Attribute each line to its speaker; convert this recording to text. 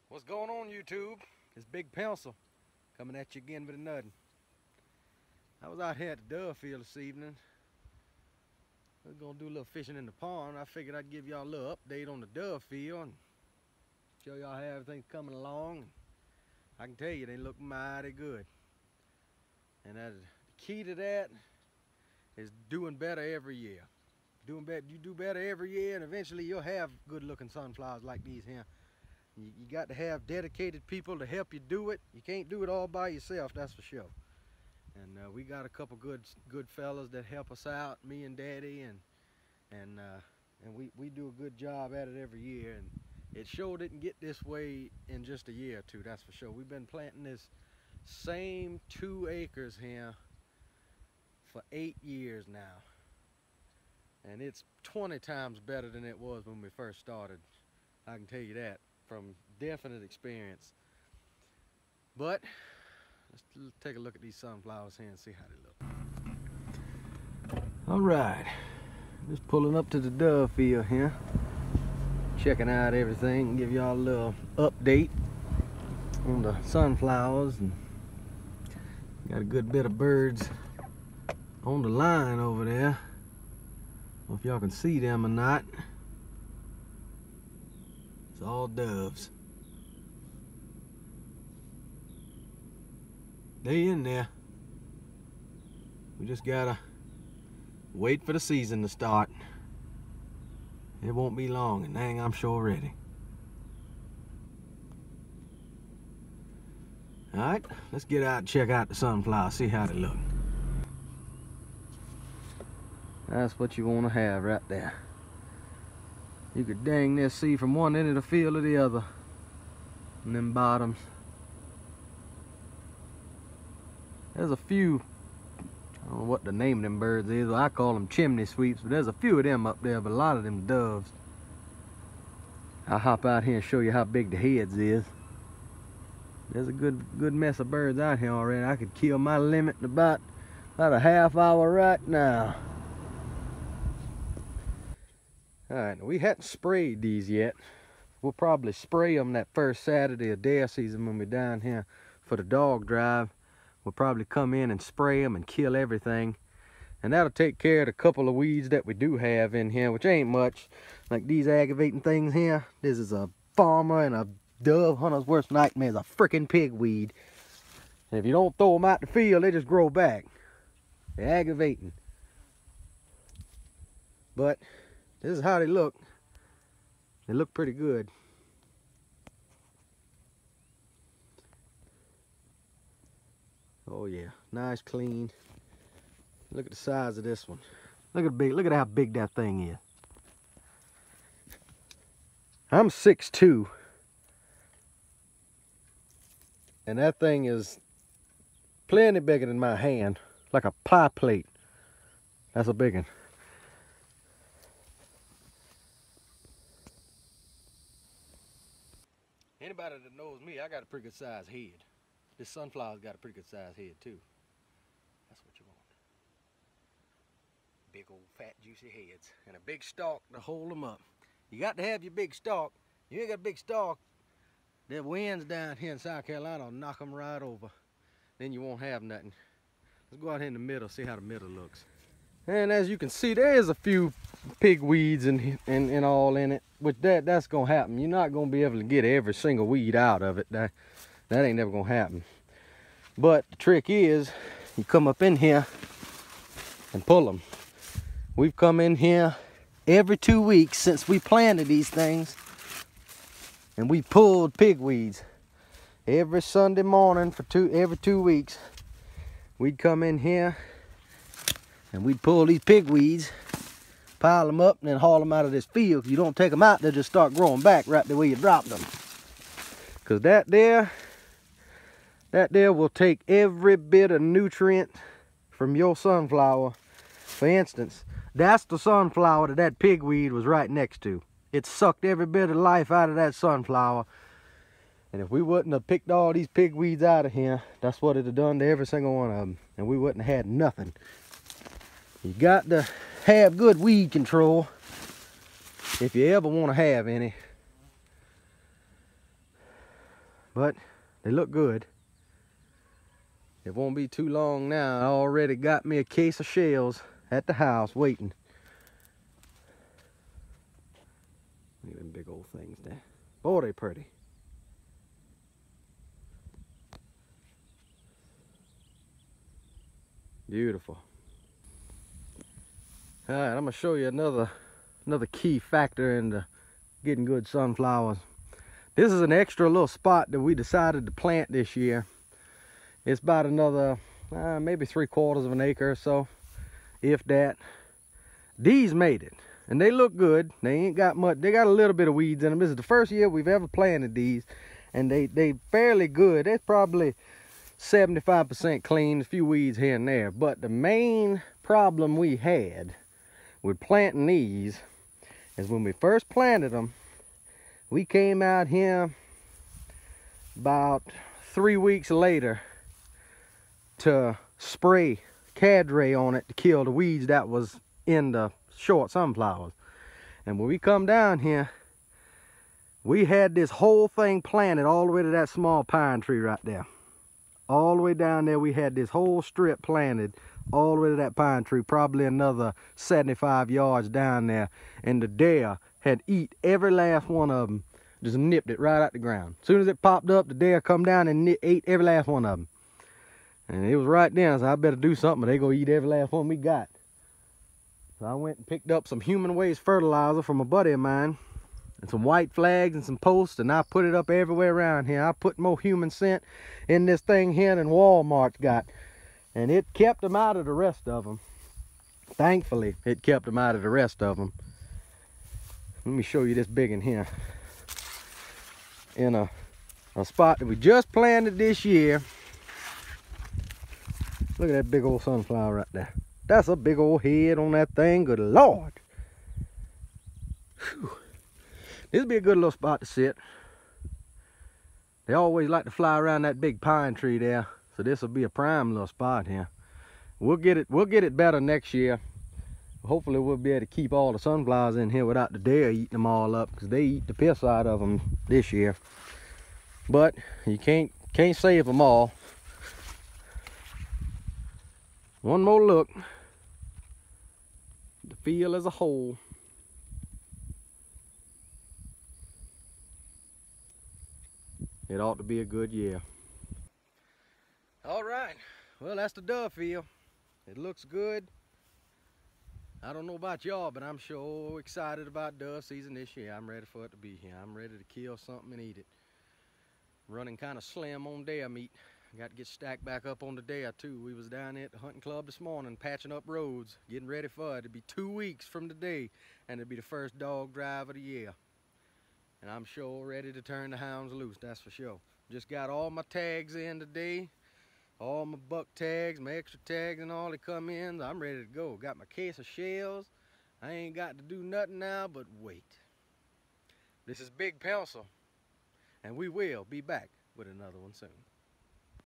Speaker 1: What's going on, YouTube? It's Big Pencil coming at you again with another. I was out here at the dove field this evening. I was gonna do a little fishing in the pond. I figured I'd give y'all a little update on the dove field and show y'all how everything's coming along. I can tell you they look mighty good. And the key to that is doing better every year. You do better every year, and eventually you'll have good-looking sunflowers like these here. You got to have dedicated people to help you do it. You can't do it all by yourself, that's for sure. And we got a couple good fellas that help us out, me and Daddy, and we do a good job at it every year. And it sure didn't get this way in just a year or two, that's for sure. We've been planting this same 2 acres here for 8 years now, and it's 20 times better than it was when we first started. I can tell you that from definite experience. But let's take a look at these sunflowers here and see how they look. All right, just pulling up to the dove field here, checking out everything, give y'all a little update on the sunflowers. And got a good bit of birds on the line over there. I don't know if y'all can see them or not. It's all doves. They in there. We just gotta wait for the season to start. It won't be long, and dang, I'm sure ready. Alright, let's get out and check out the sunflowers, see how they look. That's what you want to have right there. You could dang near see from one end of the field to the other. And them bottoms. There's a few, I don't know what the name of them birds is. I call them chimney sweeps, but there's a few of them up there, but a lot of them doves. I'll hop out here and show you how big the heads is. There's a good mess of birds out here already. I could kill my limit in about a half hour right now. Alright, we hadn't sprayed these yet. We'll probably spray them that first Saturday of dare season when we're down here for the dog drive. We'll probably come in and spray them and kill everything. And that'll take care of the couple of weeds that we do have in here, which ain't much. Like these aggravating things here. This is a farmer and a dove hunter's worst nightmare, is a freaking pigweed. And if you don't throw them out the field, they just grow back. They're aggravating. But this is how they look. They look pretty good. Oh yeah, nice, clean. Look at the size of this one. Look at how big that thing is. I'm 6'2", and that thing is plenty bigger than my hand, like a pie plate. That's a big one. Anybody that knows me, I got a pretty good sized head. This sunflower's got a pretty good sized head too. That's what you want. Big old fat juicy heads and a big stalk to hold them up. You got to have your big stalk. You ain't got a big stalk, the winds down here in South Carolina will knock them right over. Then you won't have nothing. Let's go out here in the middle, see how the middle looks. And as you can see, there's a few pigweeds and all in it. Which that's gonna happen. You're not gonna be able to get every single weed out of it. That ain't never gonna happen. But the trick is, you come up in here and pull them. We've come in here every 2 weeks since we planted these things, and we pulled pigweeds every Sunday morning for every 2 weeks. We'd come in here and we'd pull these pigweeds, pile them up, and then haul them out of this field. If you don't take them out, they'll just start growing back right the way you dropped them. Because that there will take every bit of nutrient from your sunflower. For instance, that's the sunflower that pigweed was right next to. It sucked every bit of life out of that sunflower. And if we wouldn't have picked all these pigweeds out of here, that's what it'd have done to every single one of them. And we wouldn't have had nothing. You got to have good weed control if you ever want to have any. but they look good. It won't be too long now. I already got me a case of shells at the house waiting. Look at them big old things there. Boy, they pretty. Beautiful. All right, I'm gonna show you another key factor in getting good sunflowers. This is an extra little spot that we decided to plant this year. It's about another maybe 3/4 of an acre or so, if that. These made it, and they look good. They ain't got much. They got a little bit of weeds in them. This is the first year we've ever planted these, and they fairly good. It's probably 75% clean, a few weeds here and there. But the main problem we had with planting these is when we first planted them, we came out here about 3 weeks later to spray Cadre on it to kill the weeds that was in the short sunflowers. And when we come down here, we had this whole thing planted all the way to that small pine tree right there. All the way down there, we had this whole strip planted all the way to that pine tree, probably another 75 yards down there. And the deer had eat every last one of them, just nipped it right out the ground. As soon as it popped up, the deer come down and ate every last one of them. And it was right then, so I better do something, or they gonna eat every last one we got. So I went and picked up some human waste fertilizer from a buddy of mine, and some white flags and some posts, and I put it up everywhere around here. I put more human scent in this thing here than Walmart's got. And it kept them out of the rest of them. Thankfully, it kept them out of the rest of them. Let me show you this big one here. In a spot that we just planted this year. Look at that big old sunflower right there. That's a big old head on that thing. Good Lord. Whew. This would be a good little spot to sit. They always like to fly around that big pine tree there. So this will be a prime little spot here. We'll get it better next year. Hopefully we'll be able to keep all the sunflowers in here without the deer eating them all up, because they eat the piss out of them this year. But you can't save them all. One more look. The field as a whole. It ought to be a good year. All right, well, that's the dove field. It looks good. I don't know about y'all, but I'm sure excited about dove season this year. I'm ready for it to be here. I'm ready to kill something and eat it. Running kind of slim on deer meat. Got to get stacked back up on the deer too. We was down there at the hunting club this morning patching up roads, getting ready for it. It'll be 2 weeks from today, and it'll be the first dog drive of the year. And I'm sure ready to turn the hounds loose, that's for sure. Just got all my tags in today. All my buck tags, my extra tags and all, they come in. I'm ready to go. Got my case of shells. I ain't got to do nothing now but wait. This is Big Pencil, and we will be back with another one soon.